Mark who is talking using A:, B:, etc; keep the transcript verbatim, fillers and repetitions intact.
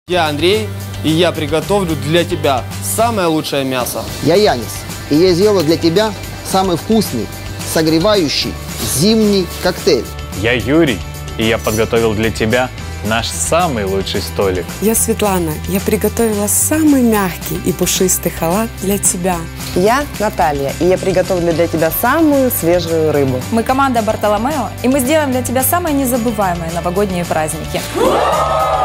A: Я Андрей, и я приготовлю для тебя самое лучшее мясо.
B: Я Янис, и я сделаю для тебя самый вкусный, согревающий зимний коктейль.
C: Я Юрий, и я подготовил для тебя наш самый лучший столик.
D: Я Светлана, я приготовила самый мягкий и пушистый халат для тебя.
E: Я Наталья, и я приготовлю для тебя самую свежую рыбу.
F: Мы команда Бартоломео, и мы сделаем для тебя самые незабываемые новогодние праздники.